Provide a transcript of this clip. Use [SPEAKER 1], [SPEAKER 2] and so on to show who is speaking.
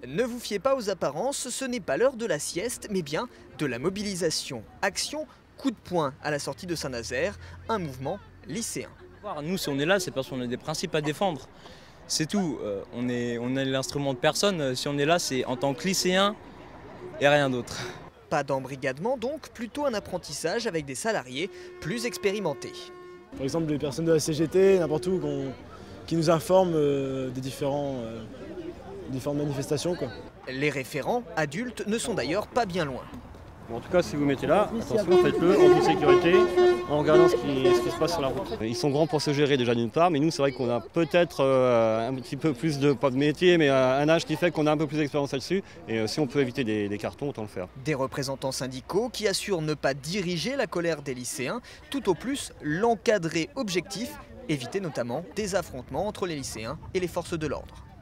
[SPEAKER 1] Ne vous fiez pas aux apparences, ce n'est pas l'heure de la sieste, mais bien de la mobilisation. Action, coup de poing à la sortie de Saint-Nazaire, un mouvement lycéen.
[SPEAKER 2] Nous, si on est là, c'est parce qu'on a des principes à défendre. C'est tout. On est l'instrument de personne. Si on est là, c'est en tant que lycéen et rien d'autre.
[SPEAKER 1] Pas d'embrigadement donc, plutôt un apprentissage avec des salariés plus expérimentés.
[SPEAKER 3] Par exemple, les personnes de la CGT, n'importe où, qui nous informent des différentes manifestations, quoi.
[SPEAKER 1] Les référents adultes ne sont d'ailleurs pas bien loin.
[SPEAKER 4] En tout cas, si vous mettez là, attention, faites-le en toute sécurité, en regardant ce qui se passe sur la route. Ils sont grands pour se gérer déjà d'une part, mais nous, c'est vrai qu'on a peut-être un petit peu plus de, pas de métier, mais un âge qui fait qu'on a un peu plus d'expérience là-dessus. Et si on peut éviter des cartons, autant le faire.
[SPEAKER 1] Des représentants syndicaux qui assurent ne pas diriger la colère des lycéens, tout au plus l'encadrer objectif, éviter notamment des affrontements entre les lycéens et les forces de l'ordre.